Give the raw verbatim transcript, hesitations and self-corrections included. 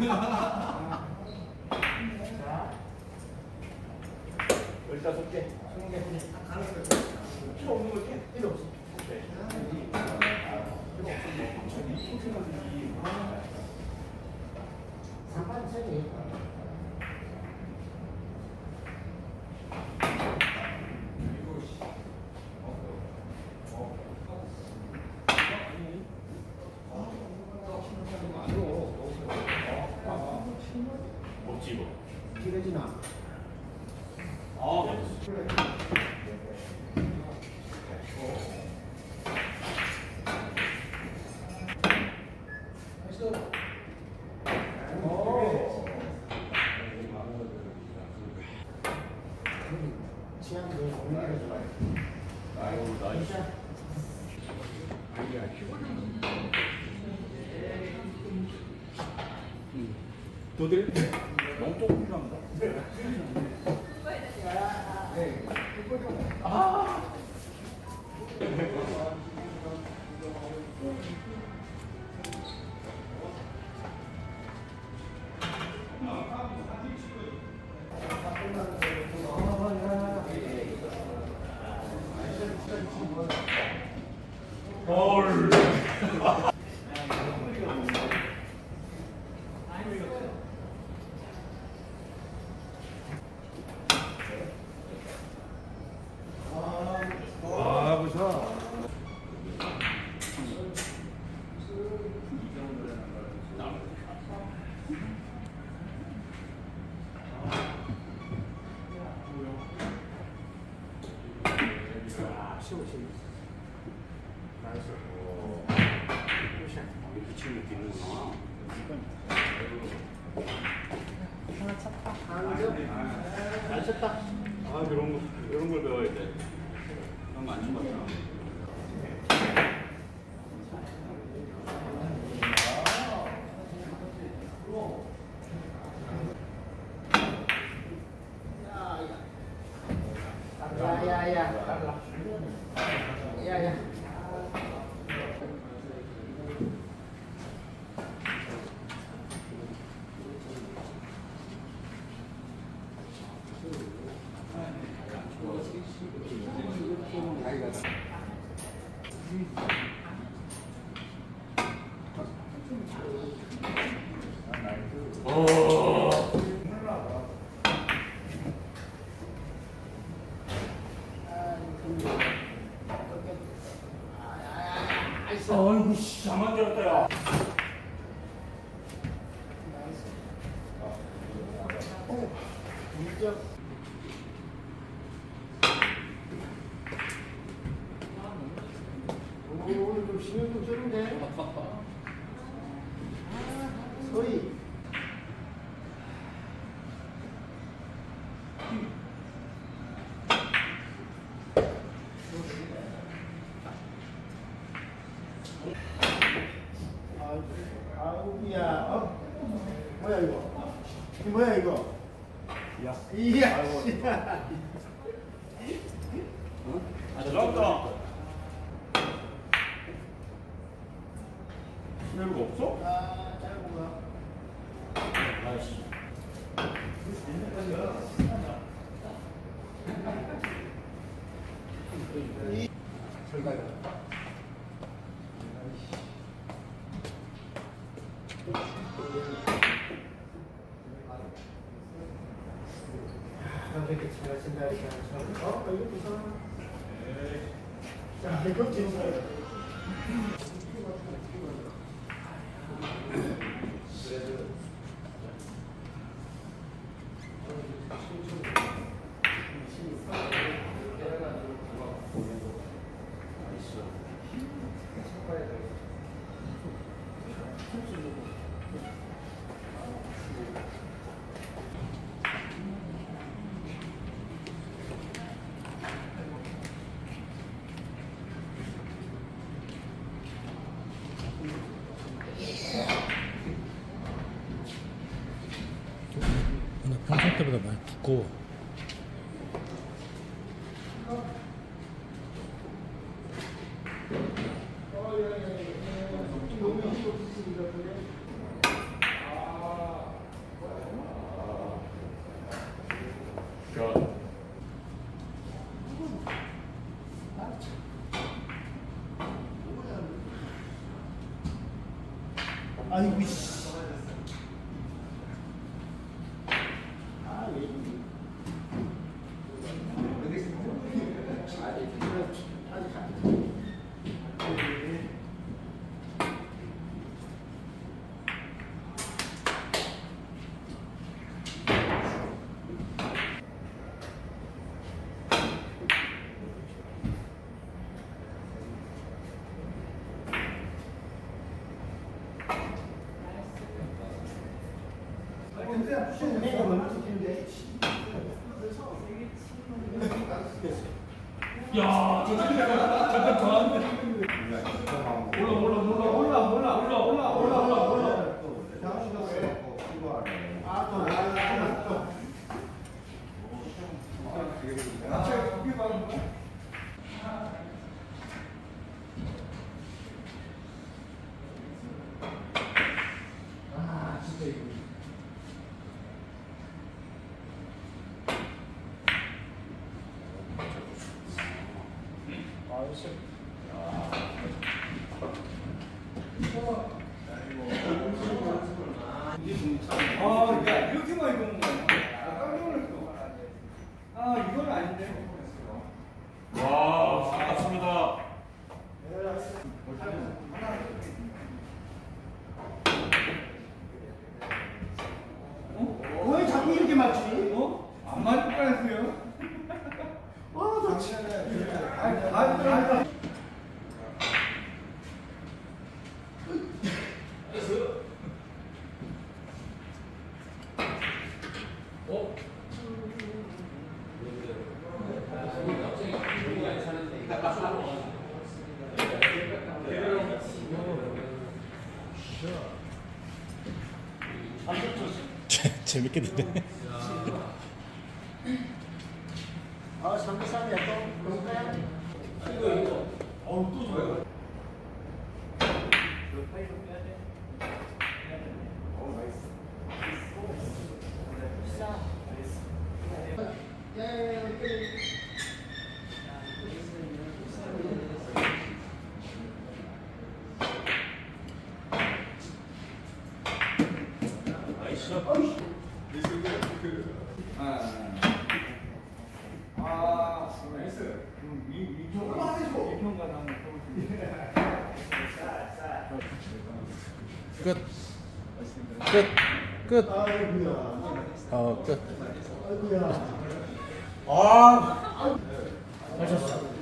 열다섯 개. 스무 개. 필요 없는 거 필요 없어. 상반선이 없지 이거. 길어지나? 아 맞았어. 취향도 공유해 줘요. 아유 나이스. 너들 너무 조금 필요합니다. 아. 헐. 와, 보셔. 쉬워, 쉬워. 나이스. 이렇게 치는 게 있는구나. 하나 찼다. 한 점. 잘 쳤다. 아, 이런 거, 이런 걸 배워야 돼. 이런 거 안 쳐봤잖아. 야야야. 야야. 아이고, 씨, 잠만 들었다, 야. 오늘 좀 신경 좀 쓰는데. 소리. 아우야, 어? 뭐야 이거? 이거 뭐야 이거? 야. 이야. 아, 잘 나온다. 스냅이 없어? 아, 짧은 거. 아이씨. 설가요. 이렇게 잘 친다 이렇게 하면서 어? 이거 무슨 자, 이거 지금 오늘 평소 때보다 많이 두꺼워. 어, 예, 예, 예. 너무 힘이 없으시니까 그래. 아. 굿샷. 아이고 씨. 아 왜? 야, 저 잠깐 잠깐 더 하는데. 몰라 몰라 몰라 몰라 몰라 몰라 몰라 몰라 몰라 몰라. 아 진짜 이거. 아, 야, 이렇게 많이 보는 거야. 아, 깜짝 놀랐어. 아, 이건 아닌데. 와, 아깝습니다. 어? 왜 자꾸 이렇게 맞지? 어? 안 맞을 뻔했어요. 아, 나 진짜. 아니, 아, 재밌게 되네. 아, 삼백삼이야 또. 그런가요? 이거 이거. 어우 또 좋아요. 아, 나이스. 위평가, 위평가 나오는 끝. 끝. 끝. 아이고야. 어, 끝. 아이고야. 아. 잘쳤어.